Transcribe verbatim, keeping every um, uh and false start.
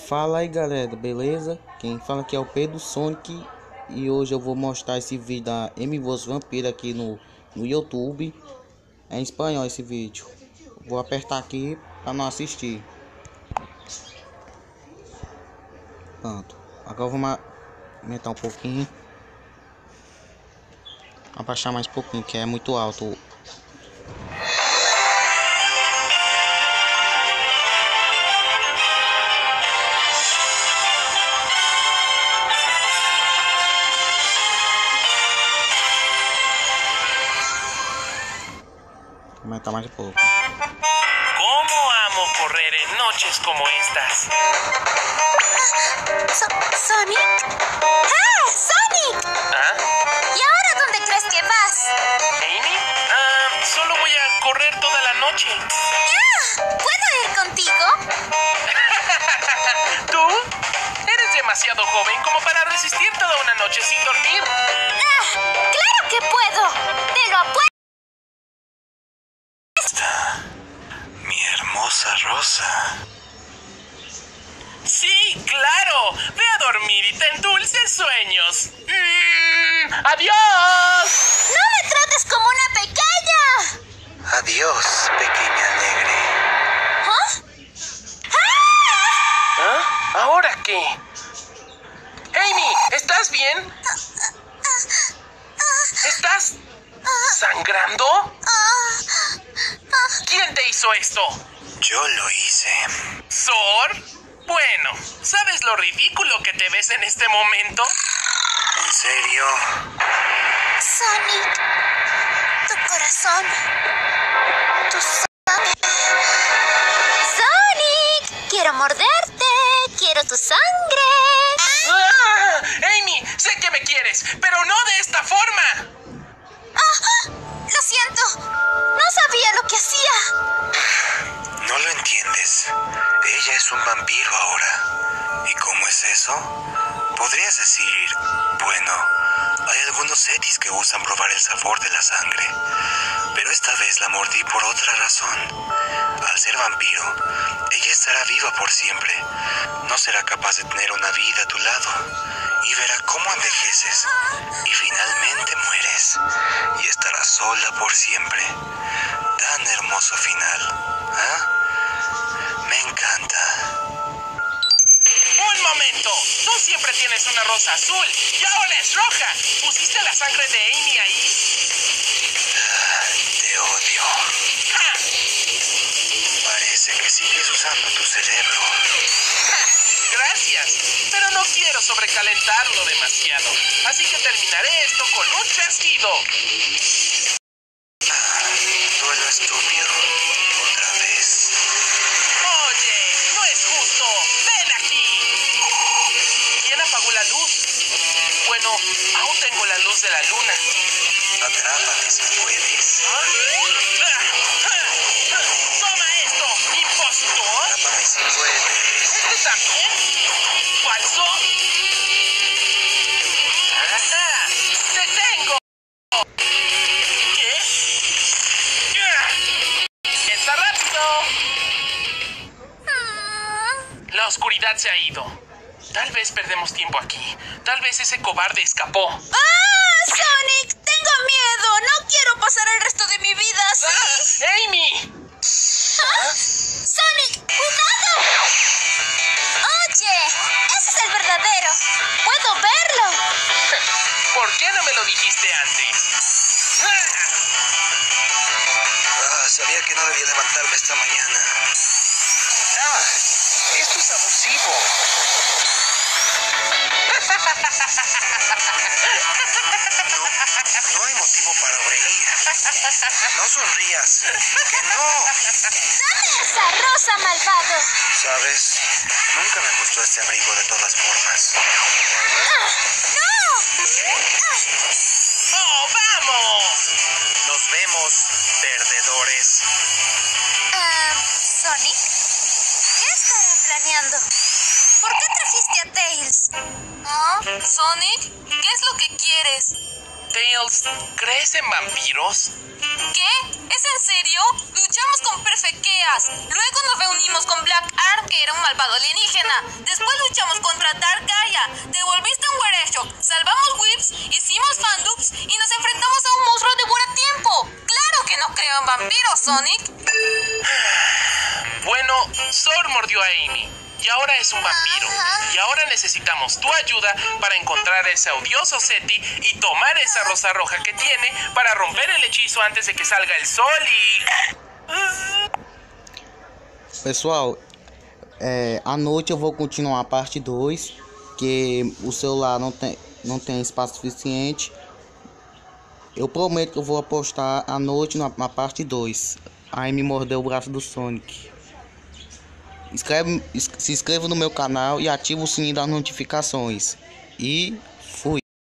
Fala aí galera, beleza? Quem fala aqui é o Pedro Sonic e hoje eu vou mostrar esse vídeo da Amy vs Vampiro aqui no, no YouTube. É em espanhol esse vídeo. Vou apertar aqui para não assistir. Pronto. Agora vamos aumentar um pouquinho. Abaixar mais um pouquinho, que é muito alto. Aumentar mais um pouco. ¿Cómo amo correr en noches como estas? So ¿Sonic? ¡Ah! ¡Sonic! ¿Ah? ¿Y ahora dónde crees que vas? ¿Amy? Ah, solo voy a correr toda la noche. ¡Ah! ¿Puedo ir contigo? ¿Tú? Eres demasiado joven como para resistir toda una noche sin dormir. ¡Ah! ¡Claro que puedo! ¡Te lo apuesto! Mi hermosa Rosa. Sí, claro. Ve a dormir y ten dulces sueños. Mm, ¡Adiós! ¡No me trates como una pequeña! Adiós, pequeña alegre. ¿Ah? ¡Ah! ¿Ah? ¿Ahora qué? Amy, ¿estás bien? ¿Estás sangrando? ¿Quién te hizo esto? Yo lo hice. ¿Sor? Bueno, ¿sabes lo ridículo que te ves en este momento? ¿En serio? Sonic, tu corazón, tu sangre. Sonic, quiero morderte, quiero tu sangre. ¡Ah! Amy, sé que me quieres, pero no de esta forma. Ah, lo siento, no sabía lo que hacía. No lo entiendes. Ella es un vampiro ahora. ¿Y cómo es eso? Podrías decir, bueno, hay algunos etis que usan probar el sabor de la sangre. Pero esta vez la mordí por otra razón. Al ser vampiro, ella estará viva por siempre. No será capaz de tener una vida a tu lado. Y verá cómo envejeces. Y finalmente mueres. Y estarás sola por siempre. Tan hermoso final. ¿Ah? Me encanta. ¡Un momento! Tú siempre tienes una rosa azul y ahora es roja. ¿Pusiste la sangre de Amy ahí? Te odio. ¡Ja! Parece que sigues usando tu cerebro. ¡Ja! Gracias, pero no quiero sobrecalentarlo demasiado. Así que terminaré esto con un chasquido. Duelo estúpido. Otra vez. Oye, no es justo. Ven aquí. ¿Quién apagó la luz? Bueno, aún tengo la luz de la luna. Atrápate si puedes. ¿Ah? ¡Ah! ¡Ah! ¡Toma esto, impostor! Atrápame si puedes. ¿Este también? ¿Falso? ¡Ajá! ¡Te tengo! ¿Qué? ¡Está rápido! La oscuridad se ha ido. Tal vez perdemos tiempo aquí. Tal vez ese cobarde escapó. ¡Ah, Sonic! ¡Tengo miedo! ¡No quiero pasar el resto de mi vida así! ¡Ah! ¡Amy! ¿Ah? ¡Sonic! ¡Cuidado! Oye, ese es el verdadero. ¡Puedo verlo! ¿Por qué no me lo dijiste antes? Ah, sabía que no debía levantarme esta mañana. Ah, esto es abusivo. No, no hay motivo para reír. No sonrías. Que no. ¡Dame esa rosa, malvado! ¿Sabes? Nunca me gustó este abrigo de todas formas. ¡Ah! ¡No! ¡Oh, vamos! Nos vemos, perdedores. Ah, ¿Sonic? ¿Qué estará planeando? ¿Por qué trajiste a Tails? ¿Ah? ¿Sonic? ¿Qué es lo que quieres? Tails, ¿crees en vampiros? ¿Qué? ¿Es en serio? Luchamos con Perfect Chaos. Luego nos reunimos con Black Arm, que era un malvado alienígena. Después luchamos contra Dark Gaia. Devolviste un Wereshock. Salvamos Whips, hicimos Fandubs y nos enfrentamos a un monstruo de buen tiempo. ¡Claro que no creo en vampiros, Sonic! Bueno, Zord mordió a Amy. Y ahora es un vampiro. Y ahora necesitamos tu ayuda para encontrar a ese odioso Seti y tomar esa rosa roja que tiene para romper el hechizo antes de que salga el sol y... Pessoal, é, à noite eu vou continuar a parte dois, que o celular não tem, não tem espaço suficiente. Eu prometo que eu vou apostar à noite na, na parte dois. Aí me mordeu o braço do Sonic. Inscreve, se inscreva no meu canal e ative o sininho das notificações. E